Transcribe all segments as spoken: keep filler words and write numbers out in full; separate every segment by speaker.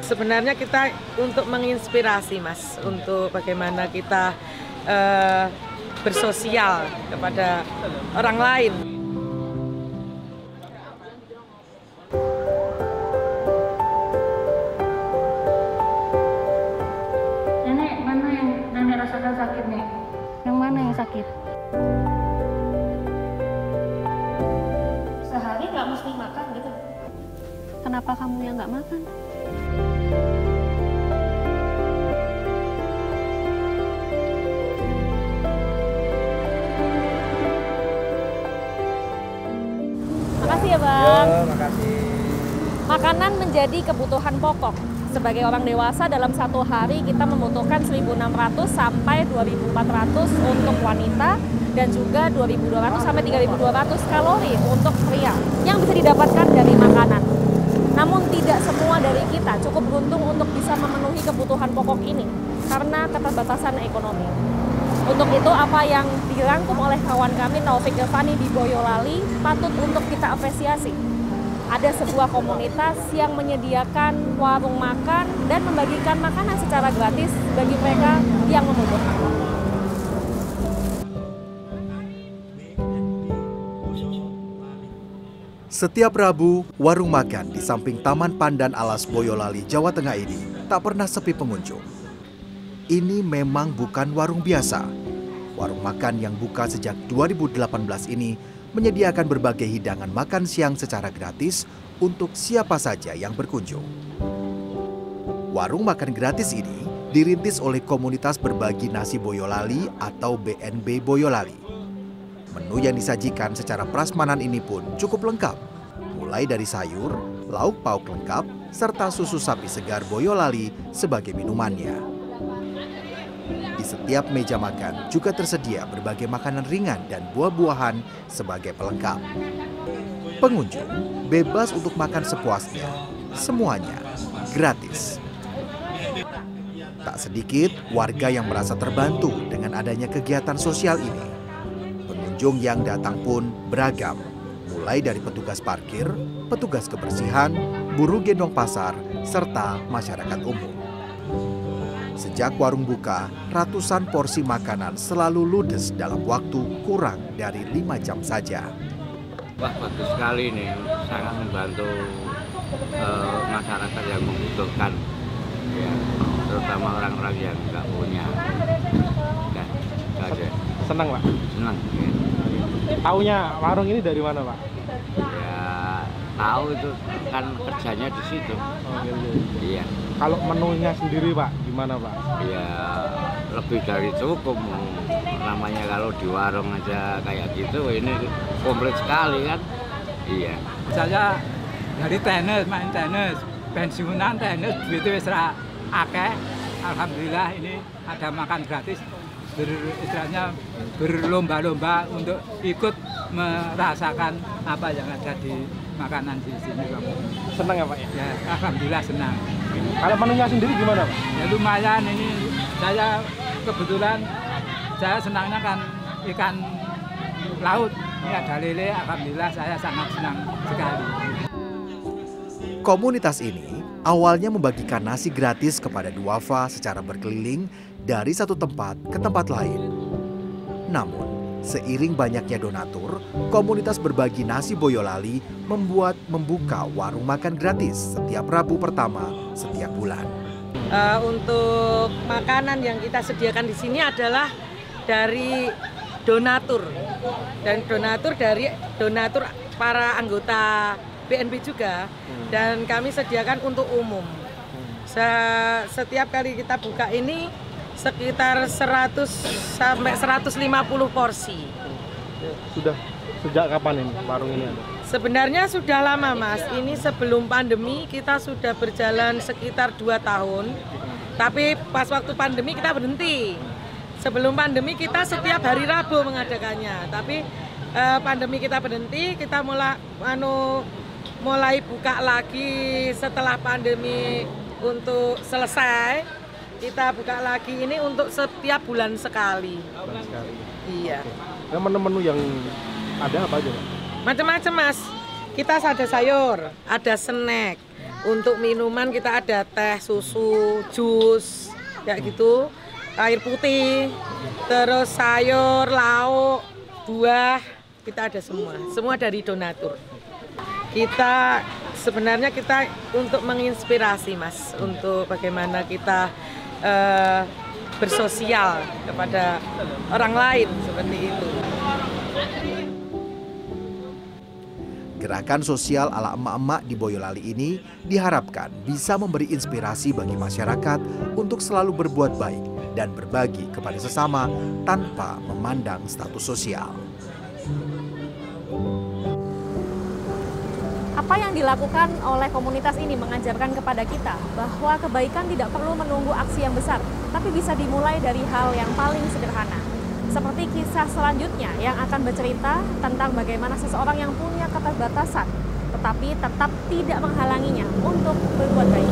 Speaker 1: sebenarnya kita untuk menginspirasi Mas, untuk bagaimana kita uh, bersosial kepada orang lain.
Speaker 2: Nenek, mana yang nenek rasakan sakit nih? Yang mana yang sakit? Sehari nggak mesti makan gitu. Kenapa kamu yang nggak makan? Makasih ya Bang.
Speaker 3: Yo, makasih.
Speaker 2: Makanan menjadi kebutuhan pokok. Sebagai orang dewasa dalam satu hari kita membutuhkan seribu enam ratus sampai dua ribu empat ratus untuk wanita dan juga dua ribu dua ratus sampai tiga ribu dua ratus kalori untuk pria yang bisa didapatkan dari makanan. Namun tidak semua dari kita cukup beruntung untuk bisa memenuhi kebutuhan pokok ini karena keterbatasan ekonomi. Untuk itu apa yang dirangkum oleh kawan kami Taufik Irvani di Boyolali patut untuk kita apresiasi. Ada sebuah komunitas yang menyediakan warung makan dan membagikan makanan secara gratis bagi mereka yang membutuhkan.
Speaker 4: Setiap Rabu, warung makan di samping Taman Pandan Alas Boyolali, Jawa Tengah ini tak pernah sepi pengunjung. Ini memang bukan warung biasa. Warung makan yang buka sejak dua ribu delapan belas ini menyediakan berbagai hidangan makan siang secara gratis untuk siapa saja yang berkunjung. Warung makan gratis ini dirintis oleh komunitas berbagi nasi Boyolali atau B N B Boyolali. Menu yang disajikan secara prasmanan ini pun cukup lengkap, mulai dari sayur, lauk pauk lengkap, serta susu sapi segar Boyolali sebagai minumannya. Di setiap meja makan juga tersedia berbagai makanan ringan dan buah-buahan sebagai pelengkap. Pengunjung bebas untuk makan sepuasnya, semuanya gratis. Tak sedikit warga yang merasa terbantu dengan adanya kegiatan sosial ini. Pengunjung yang datang pun beragam, mulai dari petugas parkir, petugas kebersihan, buruh gendong pasar, serta masyarakat umum. Sejak warung buka, ratusan porsi makanan selalu ludes dalam waktu kurang dari lima jam saja.
Speaker 3: Wah, bagus sekali nih, sangat membantu uh, masyarakat yang membutuhkan, ya, terutama orang-orang yang nggak punya. Ya, aja.
Speaker 5: Senang Pak?
Speaker 3: Senang. Ya.
Speaker 5: Taunya warung ini dari mana Pak?
Speaker 3: Ya, tahu itu kan kerjanya di situ.
Speaker 5: Oh, gitu.
Speaker 3: Iya.
Speaker 5: Kalau menunya sendiri Pak, gimana Pak?
Speaker 3: Ya lebih dari cukup, namanya kalau di warung aja kayak gitu, ini komplit sekali kan. Iya.
Speaker 6: Saya dari tenis, main tenis, pensiunan tenis, duitnya wis ra akeh. Alhamdulillah ini ada makan gratis, ber, istilahnya berlomba-lomba untuk ikut merasakan apa yang ada di makanan di sini.
Speaker 5: Senang ya Pak ya?
Speaker 6: Ya, alhamdulillah senang.
Speaker 5: Kalau menunya sendiri gimana Pak?
Speaker 6: Ya lumayan, ini saya kebetulan saya senangnya kan ikan laut. Ini ada lele, alhamdulillah saya sangat senang sekali.
Speaker 4: Komunitas ini awalnya membagikan nasi gratis kepada duafa secara berkeliling dari satu tempat ke tempat lain. Namun, seiring banyaknya donatur, komunitas berbagi nasi Boyolali membuat membuka warung makan gratis setiap Rabu pertama setiap bulan.
Speaker 1: Uh, untuk makanan yang kita sediakan di sini adalah dari donatur dan donatur dari donatur para anggota B N B juga, dan kami sediakan untuk umum. Setiap kali kita buka ini sekitar seratus sampai seratus lima puluh porsi.
Speaker 5: Sudah sejak kapan ini warung ini ada?
Speaker 1: Sebenarnya sudah lama Mas, ini sebelum pandemi kita sudah berjalan sekitar dua tahun. Tapi pas waktu pandemi kita berhenti. Sebelum pandemi kita setiap hari Rabu mengadakannya. Tapi eh, pandemi kita berhenti, kita mulai anu mulai buka lagi setelah pandemi untuk selesai. Kita buka lagi ini untuk setiap bulan sekali.
Speaker 5: Bulan sekali.
Speaker 1: Iya.
Speaker 5: Yang menu-menu yang ada apa aja Pak?
Speaker 1: Macam-macam Mas. Kita ada sayur, ada snack, Untuk minuman kita ada teh, susu, jus, kayak gitu, air putih, terus sayur, lauk, buah, kita ada semua. Semua dari donatur. Kita sebenarnya kita untuk menginspirasi, Mas, untuk bagaimana kita uh, bersosial kepada orang lain seperti itu.
Speaker 4: Gerakan sosial ala emak-emak di Boyolali ini diharapkan bisa memberi inspirasi bagi masyarakat untuk selalu berbuat baik dan berbagi kepada sesama tanpa memandang status sosial.
Speaker 2: Apa yang dilakukan oleh komunitas ini mengajarkan kepada kita bahwa kebaikan tidak perlu menunggu aksi yang besar, tapi bisa dimulai dari hal yang paling sederhana. Seperti kisah selanjutnya yang akan bercerita tentang bagaimana seseorang yang punya keterbatasan, tetapi tetap tidak menghalanginya untuk berbuat baik.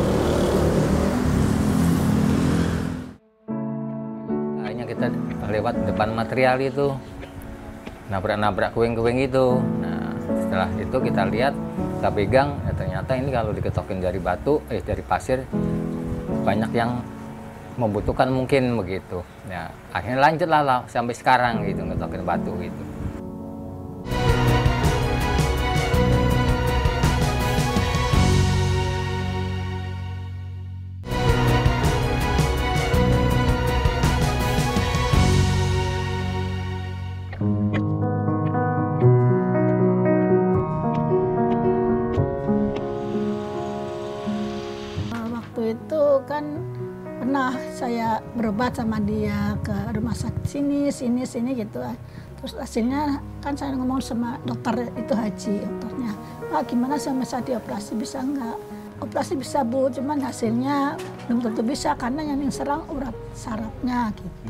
Speaker 7: Akhirnya kita lewat depan material itu, nabrak-nabrak kuing-kuing itu. Nah, setelah itu kita lihat, kita pegang, ya ternyata ini kalau diketokin dari batu, eh dari pasir, banyak yang membutuhkan mungkin begitu. Ya, akhirnya lanjutlah lah sampai sekarang gitu ngetokin batu gitu.
Speaker 8: Waktu itu kan pernah saya berobat sama dia ke rumah sakit sini, sini, sini gitu. Terus hasilnya kan saya ngomong sama dokter itu Haji, dokternya, Pak gimana sama saya dioperasi bisa nggak? Operasi bisa Bu, cuman hasilnya belum tentu bisa karena yang serang urat sarafnya gitu.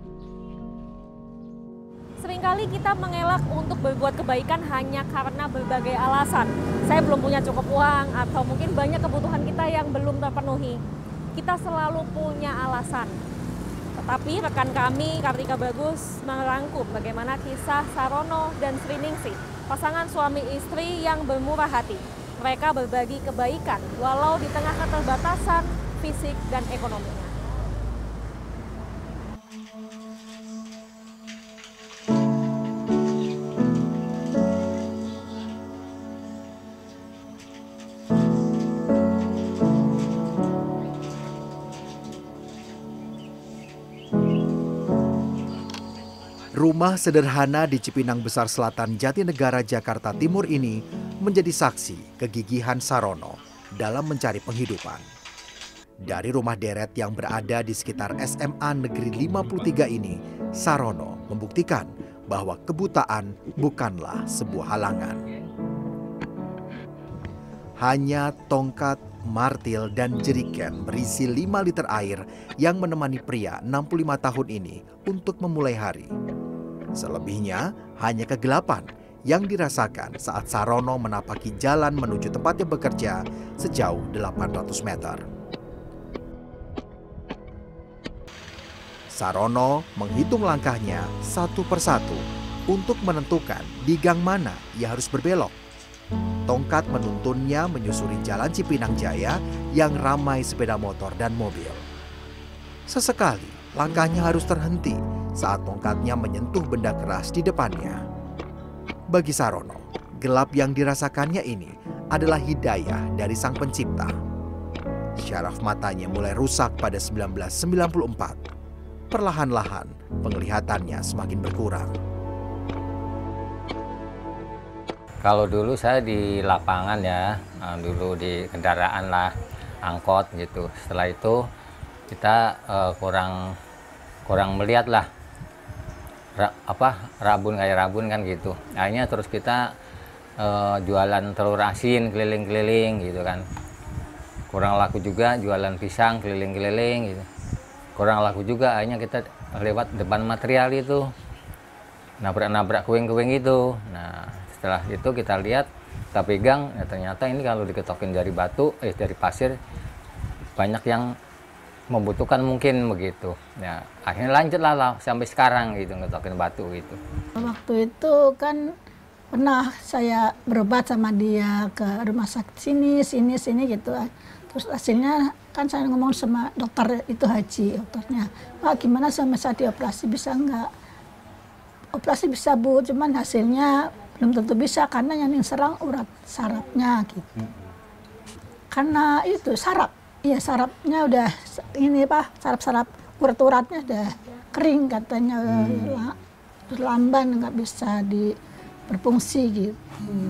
Speaker 2: Seringkali kita mengelak untuk berbuat kebaikan hanya karena berbagai alasan. Saya belum punya cukup uang atau mungkin banyak kebutuhan kita yang belum terpenuhi. Kita selalu punya alasan. Tetapi rekan kami, Kartika Bagus, merangkum bagaimana kisah Sarono dan Sri Ningsih, pasangan suami istri yang bermurah hati. Mereka berbagi kebaikan walau di tengah keterbatasan fisik dan ekonominya.
Speaker 4: Rumah sederhana di Cipinang Besar Selatan, Jatinegara, Jakarta Timur ini menjadi saksi kegigihan Sarono dalam mencari penghidupan. Dari rumah deret yang berada di sekitar S M A Negeri lima puluh tiga ini, Sarono membuktikan bahwa kebutaan bukanlah sebuah halangan. Hanya tongkat, martil, dan jeriken berisi lima liter air yang menemani pria enam puluh lima tahun ini untuk memulai hari. Selebihnya hanya kegelapan yang dirasakan saat Sarono menapaki jalan menuju tempatnya bekerja sejauh delapan ratus meter. Sarono menghitung langkahnya satu persatu untuk menentukan di gang mana ia harus berbelok. Tongkat menuntunnya menyusuri jalan Cipinang Jaya yang ramai sepeda motor dan mobil. Sesekali langkahnya harus terhenti saat tongkatnya menyentuh benda keras di depannya. Bagi Sarono, gelap yang dirasakannya ini adalah hidayah dari Sang Pencipta. Syaraf matanya mulai rusak pada seribu sembilan ratus sembilan puluh empat. Perlahan-lahan penglihatannya semakin berkurang.
Speaker 7: Kalau dulu saya di lapangan ya, dulu di kendaraan lah, angkot gitu. Setelah itu kita uh, kurang kurang melihat lah. Ra, apa rabun kayak rabun kan gitu. Akhirnya terus kita uh, jualan telur asin keliling-keliling gitu kan. Kurang laku juga jualan pisang keliling-keliling gitu. Kurang laku juga, akhirnya kita lewat depan material itu, nabrak-nabrak kuing-kuing itu. Nah setelah itu kita lihat, kita pegang, ya ternyata ini kalau diketokin dari batu, eh dari pasir, banyak yang membutuhkan mungkin begitu. Ya, akhirnya lanjutlah lah sampai sekarang gitu ngetokin batu gitu.
Speaker 8: Waktu itu kan pernah saya berobat sama dia ke rumah sakit sini, sini, sini gitu. Terus hasilnya kan saya ngomong sama dokter itu Haji, dokternya, Pak gimana sama saya dioperasi bisa enggak? Operasi bisa Bu, cuman hasilnya belum tentu bisa karena yang serang urat sarafnya gitu. Karena itu saraf, iya sarafnya udah ini Pak, saraf-saraf urat-uratnya udah kering katanya, hmm. terus lamban nggak bisa di berfungsi gitu.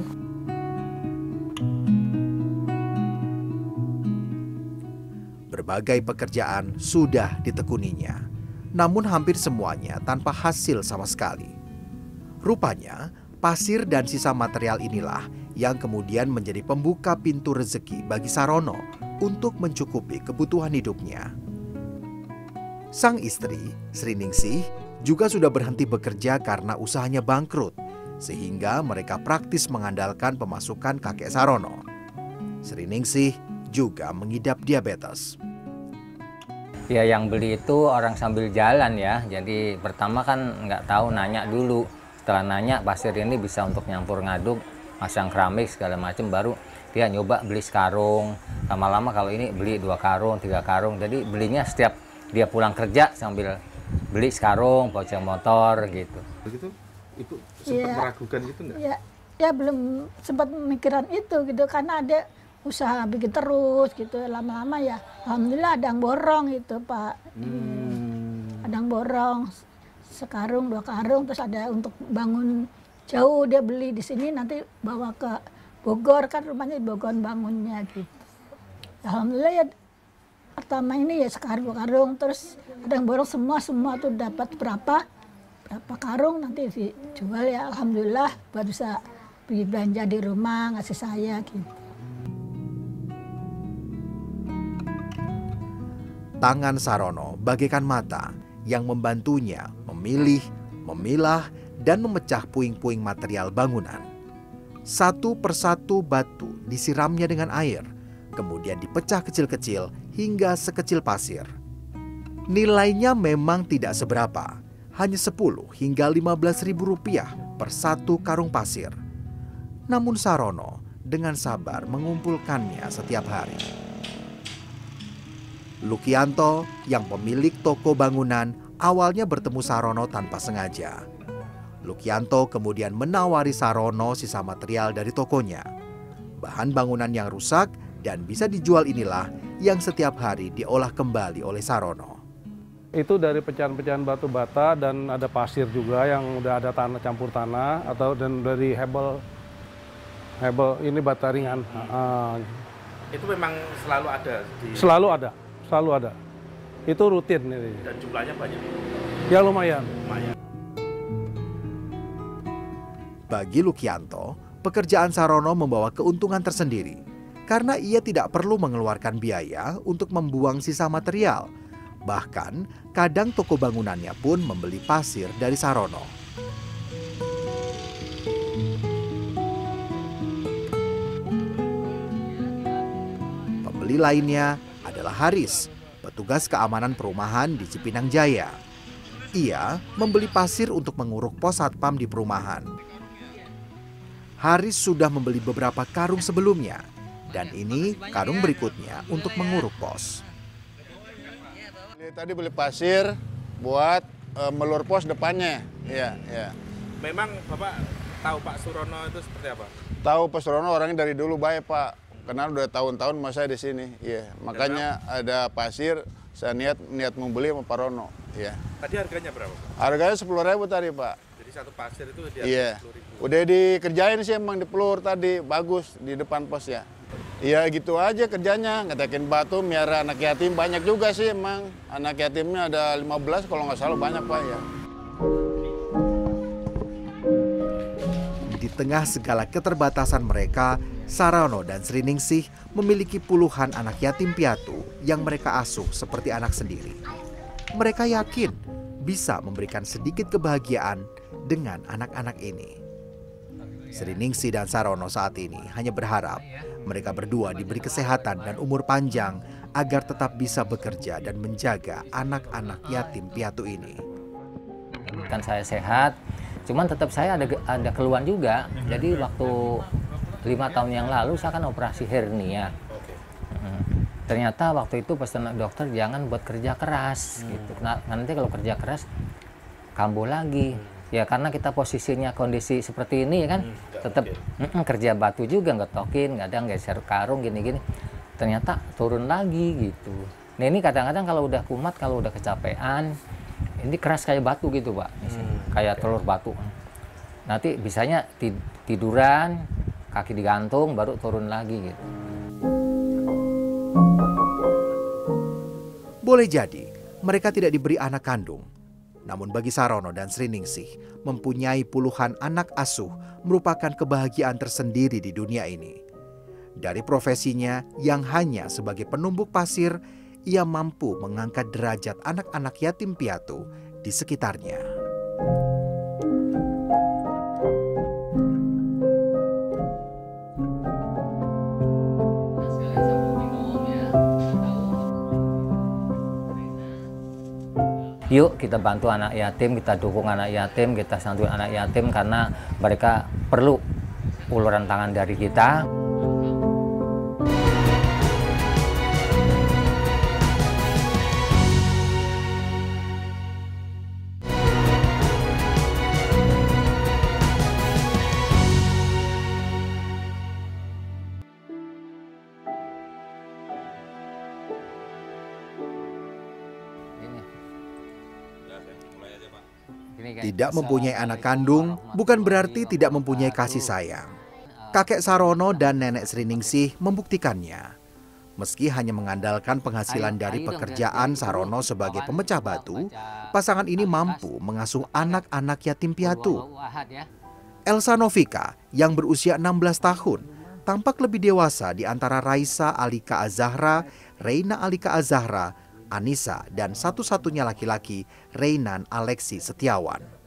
Speaker 4: Berbagai pekerjaan sudah ditekuninya, namun hampir semuanya tanpa hasil sama sekali. Rupanya, pasir dan sisa material inilah yang kemudian menjadi pembuka pintu rezeki bagi Sarono untuk mencukupi kebutuhan hidupnya. Sang istri, Sri Ningsih, juga sudah berhenti bekerja karena usahanya bangkrut, sehingga mereka praktis mengandalkan pemasukan kakek Sarono. Sri Ningsih juga mengidap diabetes.
Speaker 7: Ya yang beli itu orang sambil jalan ya, jadi pertama kan nggak tahu, nanya dulu. Setelah nanya pasir ini bisa untuk nyampur ngaduk, masang keramik segala macam, baru dia nyoba beli sekarung. Lama-lama kalau ini beli dua karung, tiga karung, jadi belinya setiap dia pulang kerja sambil beli sekarung, boceng motor gitu.
Speaker 9: Begitu, Ibu sempat ya, meragukan gitu nggak?
Speaker 8: Ya, ya belum sempat pemikiran itu gitu, karena ada usaha bikin terus gitu, lama-lama ya alhamdulillah ada yang borong itu Pak. Hmm. Ada yang borong sekarung, dua karung, terus ada untuk bangun jauh dia beli di sini nanti bawa ke Bogor, kan rumahnya di Bogor bangunnya gitu. Alhamdulillah ya pertama ini ya sekarung dua karung, terus ada yang borong semua semua tuh dapat berapa berapa karung nanti dijual ya alhamdulillah buat bisa beli belanja di rumah ngasih saya gitu.
Speaker 4: Tangan Sarono bagaikan mata yang membantunya memilih, memilah, dan memecah puing-puing material bangunan. Satu persatu batu disiramnya dengan air, kemudian dipecah kecil-kecil hingga sekecil pasir. Nilainya memang tidak seberapa, hanya sepuluh hingga lima belas ribu rupiah per satu karung pasir. Namun Sarono dengan sabar mengumpulkannya setiap hari. Lukianto yang pemilik toko bangunan awalnya bertemu Sarono tanpa sengaja. Lukianto kemudian menawari Sarono sisa material dari tokonya. Bahan bangunan yang rusak dan bisa dijual inilah yang setiap hari diolah kembali oleh Sarono.
Speaker 5: Itu dari pecahan-pecahan batu bata dan ada pasir juga yang udah ada tanah campur tanah, atau dan dari hebel hebel ini bata ringan. Uh,
Speaker 9: itu memang selalu ada? Di...
Speaker 5: Selalu ada, selalu ada. Itu rutin. Ini.
Speaker 9: Dan jumlahnya banyak?
Speaker 5: Ya lumayan.
Speaker 9: Lumayan.
Speaker 4: Bagi Lukianto, pekerjaan Sarono membawa keuntungan tersendiri karena ia tidak perlu mengeluarkan biaya untuk membuang sisa material. Bahkan, kadang toko bangunannya pun membeli pasir dari Sarono. Pembeli lainnya adalah Haris, petugas keamanan perumahan di Cipinang Jaya. Ia membeli pasir untuk menguruk pos satpam di perumahan. Haris sudah membeli beberapa karung sebelumnya, dan ini karung berikutnya untuk menguruk pos.
Speaker 10: Tadi beli pasir buat e, melur pos depannya, ya, ya.
Speaker 9: Memang Bapak tahu Pak Surono itu seperti apa?
Speaker 10: Tahu Pak Surono orangnya dari dulu baik Pak, kenal udah tahun-tahun mas saya di sini, ya. Makanya ada pasir, saya niat niat membeli sama Pak Rono, ya.
Speaker 9: Tadi harganya berapa Pak?
Speaker 10: Harganya sepuluh ribu tadi Pak.
Speaker 9: Jadi satu pasir itu dia
Speaker 10: iya.
Speaker 9: sepuluh ribu.
Speaker 10: Udah dikerjain sih emang di pelur tadi, bagus di depan pos ya. Iya gitu aja kerjanya, ngetakin batu, miara anak yatim banyak juga sih emang. Anak yatimnya ada lima belas kalau nggak salah banyak Pak ya.
Speaker 4: Di tengah segala keterbatasan mereka, Sarono dan Sri Ningsih memiliki puluhan anak yatim piatu yang mereka asuh seperti anak sendiri. Mereka yakin bisa memberikan sedikit kebahagiaan dengan anak-anak ini. Sri Ningsih dan Sarono saat ini hanya berharap mereka berdua diberi kesehatan dan umur panjang agar tetap bisa bekerja dan menjaga anak-anak yatim piatu ini.
Speaker 7: Kan saya sehat, Cuman tetap saya ada ada keluhan juga. Jadi waktu lima tahun yang lalu saya kan operasi hernia. Hmm. Ternyata waktu itu pesan dokter jangan buat kerja keras hmm. gitu. Nah, nanti kalau kerja keras kambuh lagi. Hmm. Ya karena kita posisinya kondisi seperti ini ya kan, hmm, tetap mm, kerja batu juga ngetokin, kadang geser karung gini-gini. Ternyata turun lagi gitu. Nah ini kadang-kadang kalau udah kumat, kalau udah kecapean, ini keras kayak batu gitu Pak, hmm, kayak okay. telur batu. Nanti bisanya tiduran, kaki digantung, baru turun lagi gitu.
Speaker 4: Boleh jadi mereka tidak diberi anak kandung. Namun bagi Sarono dan Sriningsih, mempunyai puluhan anak asuh merupakan kebahagiaan tersendiri di dunia ini. Dari profesinya yang hanya sebagai penumbuk pasir, ia mampu mengangkat derajat anak-anak yatim piatu di sekitarnya.
Speaker 7: Yuk kita bantu anak yatim, kita dukung anak yatim, kita santuin anak yatim karena mereka perlu uluran tangan dari kita.
Speaker 4: Tidak mempunyai anak kandung bukan berarti tidak mempunyai kasih sayang. Kakek Sarono dan Nenek Sriningsih membuktikannya. Meski hanya mengandalkan penghasilan dari pekerjaan Sarono sebagai pemecah batu, pasangan ini mampu mengasuh anak-anak yatim piatu. Elsa Novika yang berusia enam belas tahun tampak lebih dewasa di antara Raisa Alika Azahra, Reina Alika Azahra, Anissa, dan satu-satunya laki-laki, Reinan Alexi Setiawan.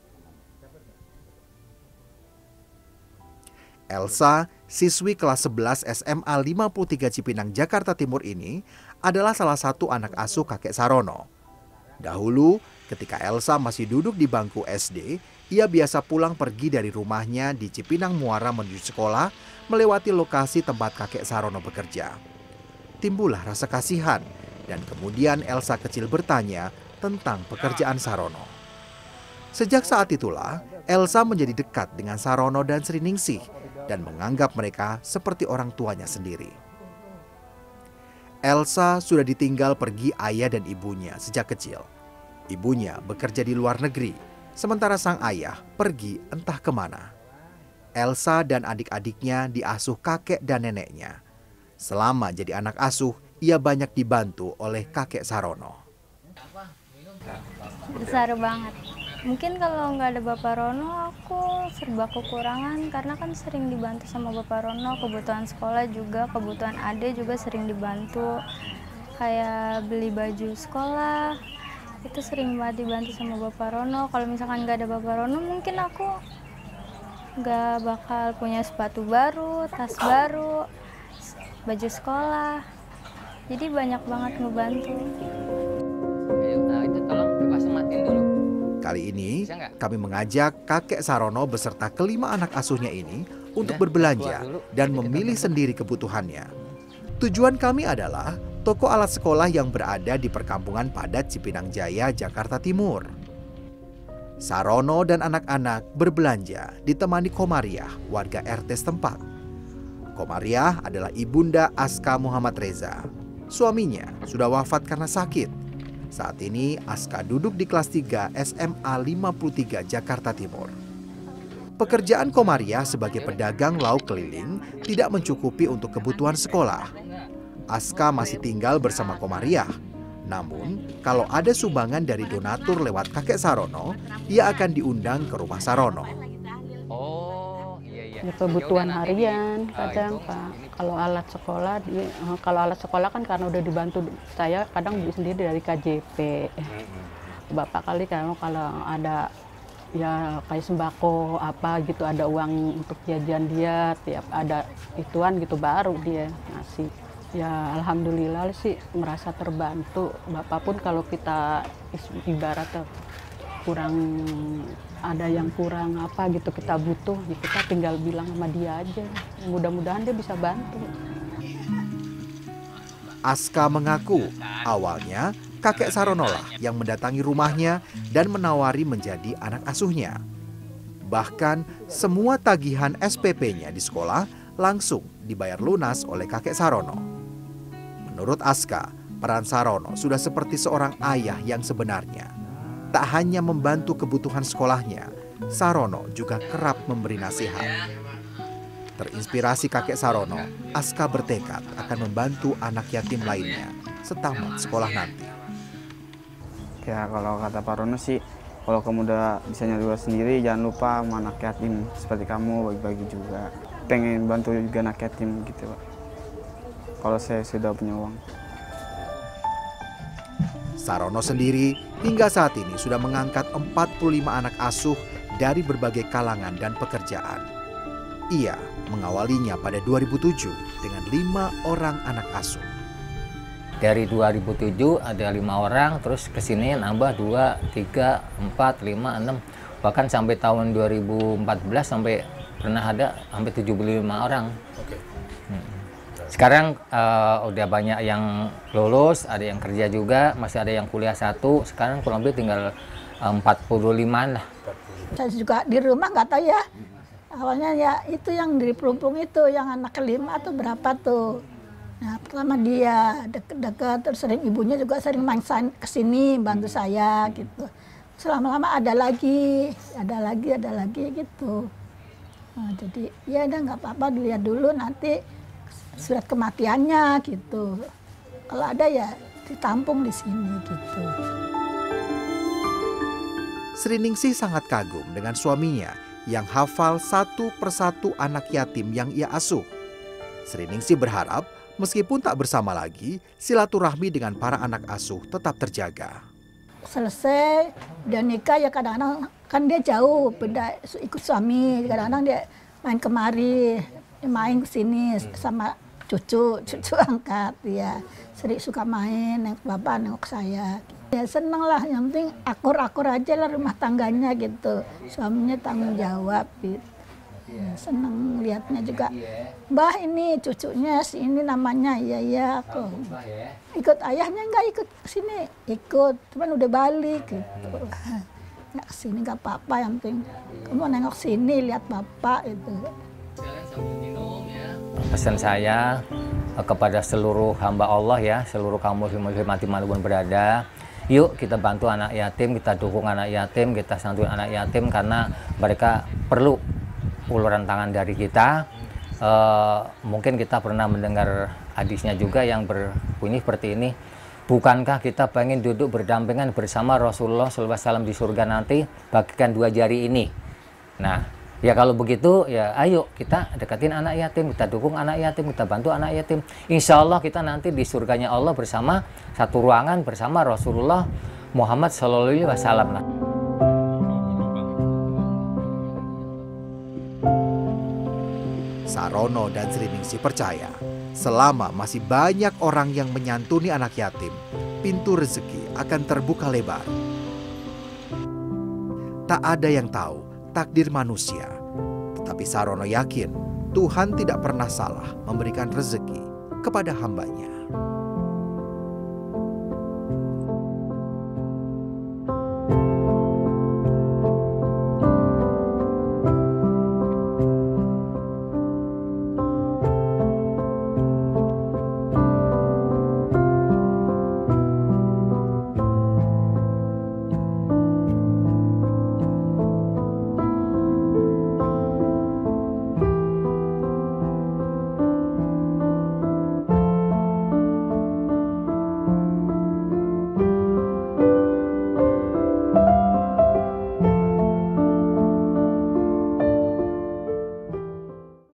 Speaker 4: Elsa, siswi kelas sebelas S M A lima puluh tiga Cipinang, Jakarta Timur ini adalah salah satu anak asuh kakek Sarono. Dahulu, ketika Elsa masih duduk di bangku S D, ia biasa pulang pergi dari rumahnya di Cipinang Muara menuju sekolah, melewati lokasi tempat kakek Sarono bekerja. Timbullah rasa kasihan, dan kemudian Elsa kecil bertanya tentang pekerjaan Sarono. Sejak saat itulah, Elsa menjadi dekat dengan Sarono dan Sriningsih, dan menganggap mereka seperti orang tuanya sendiri. Elsa sudah ditinggal pergi ayah dan ibunya sejak kecil. Ibunya bekerja di luar negeri, sementara sang ayah pergi entah kemana. Elsa dan adik-adiknya diasuh kakek dan neneknya. Selama jadi anak asuh, ia banyak dibantu oleh kakek Sarono.
Speaker 11: Besar banget. Mungkin kalau nggak ada Bapak Rono, aku serba kekurangan karena kan sering dibantu sama Bapak Rono, kebutuhan sekolah juga, kebutuhan adik juga sering dibantu. Kayak beli baju sekolah, itu sering banget dibantu sama Bapak Rono. Kalau misalkan nggak ada Bapak Rono, mungkin aku nggak bakal punya sepatu baru, tas baru, baju sekolah. Jadi banyak banget ngebantu.
Speaker 7: Ayo, nah itu tolong dipasang matiin dulu.
Speaker 4: Kali ini, kami mengajak kakek Sarono beserta kelima anak asuhnya ini untuk berbelanja dan memilih sendiri kebutuhannya. Tujuan kami adalah toko alat sekolah yang berada di perkampungan padat Cipinang Jaya, Jakarta Timur. Sarono dan anak-anak berbelanja ditemani Komariah, warga R T setempat. Komariah adalah ibunda Aska Muhammad Reza. Suaminya sudah wafat karena sakit. Saat ini Aska duduk di kelas tiga S M A lima puluh tiga Jakarta Timur. Pekerjaan Komariah sebagai pedagang lauk keliling tidak mencukupi untuk kebutuhan sekolah. Aska masih tinggal bersama Komariah. Namun, kalau ada sumbangan dari donatur lewat kakek Sarono, ia akan diundang ke rumah Sarono.
Speaker 7: Oh, iya iya.
Speaker 12: Kebutuhan harian kadang Pak. Kalau alat sekolah, kalau alat sekolah kan karena udah dibantu saya kadang beli sendiri dari K J P. Bapak kali kalau kalau ada ya kayak sembako apa gitu, ada uang untuk jajan dia, tiap ada ituan gitu baru dia ngasih. Ya alhamdulillah sih merasa terbantu. Bapak pun kalau kita ibarat kurang ada yang kurang apa gitu kita butuh, ya kita tinggal bilang sama dia aja. Mudah-mudahan dia bisa bantu.
Speaker 4: Aska mengaku awalnya kakek Sarono lah yang mendatangi rumahnya dan menawari menjadi anak asuhnya. Bahkan semua tagihan S P P-nya di sekolah langsung dibayar lunas oleh kakek Sarono. Menurut Aska, peran Sarono sudah seperti seorang ayah yang sebenarnya. Tak hanya membantu kebutuhan sekolahnya, Sarono juga kerap memberi nasihat. Terinspirasi kakek Sarono, Aska bertekad akan membantu anak yatim lainnya setamat sekolah nanti.
Speaker 13: Ya kalau kata Pak Rono sih, kalau kamu udah bisa nyari uang sendiri, jangan lupa sama anak yatim seperti kamu, bagi-bagi juga. Pengen bantu juga anak yatim gitu Pak, kalau saya sudah punya uang.
Speaker 4: Sarono sendiri hingga saat ini sudah mengangkat empat puluh lima anak asuh dari berbagai kalangan dan pekerjaan. Ia mengawalinya pada dua ribu tujuh dengan lima orang anak asuh.
Speaker 7: Dari dua ribu tujuh ada lima orang, terus kesini nambah dua, tiga, empat, lima, enam. Bahkan sampai tahun dua ribu empat belas sampai pernah ada sampai tujuh puluh lima orang.
Speaker 9: Oke.
Speaker 7: Sekarang uh, udah banyak yang lulus, ada yang kerja juga, masih ada yang kuliah satu. Sekarang kurang lebih tinggal uh, empat puluh lima lah.
Speaker 8: Saya juga di rumah nggak tahu ya. Awalnya ya itu yang di Pelumpung itu, yang anak kelima tuh berapa tuh. Nah pertama dia deket-deket, terus sering ibunya juga sering main ke sini bantu saya gitu. Selama-lama ada lagi, ada lagi, ada lagi gitu. Nah, jadi ya udah nggak apa-apa, dilihat dulu nanti surat kematiannya gitu. Kalau ada ya ditampung di sini gitu.
Speaker 4: Sri Ningsih sangat kagum dengan suaminya yang hafal satu persatu anak yatim yang ia asuh. Sri Ningsih berharap meskipun tak bersama lagi, silaturahmi dengan para anak asuh tetap terjaga.
Speaker 8: Selesai dia nikah ya kadang-kadang kan dia jauh, beda ikut suami, kadang-kadang dia main kemari, main ke sini sama cucu, cucu angkat ya. Sering suka main, nengok bapak, nengok saya. Ya seneng lah, yang penting akur-akur aja lah rumah tangganya gitu. Suaminya tanggung jawab gitu. Ya, seneng lihatnya juga. Mbah ini cucunya si ini namanya, iya iya aku. Ikut ayahnya enggak ikut sini, ikut, cuman udah balik gitu. Nggak kesini nggak apa-apa, yang penting kamu nengok sini lihat bapak itu.
Speaker 7: Pesan saya kepada seluruh hamba Allah ya, seluruh kaum muslim-muslimat dimanapun berada, yuk kita bantu anak yatim, kita dukung anak yatim, kita santuin anak yatim karena mereka perlu uluran tangan dari kita. E, mungkin kita pernah mendengar hadisnya juga yang berbunyi seperti ini. Bukankah kita pengen duduk berdampingan bersama Rasulullah shallallahu alaihi wasallam di surga nanti, bagikan dua jari ini. Nah, ya kalau begitu ya ayo kita deketin anak yatim, kita dukung anak yatim, kita bantu anak yatim. Insya Allah kita nanti di surganya Allah bersama satu ruangan bersama Rasulullah Muhammad shallallahu alaihi wasallam.
Speaker 4: Sarono dan Sri Ningsih percaya, selama masih banyak orang yang menyantuni anak yatim, pintu rezeki akan terbuka lebar. Tak ada yang tahu takdir manusia, tetapi Sarono yakin Tuhan tidak pernah salah memberikan rezeki kepada hambanya.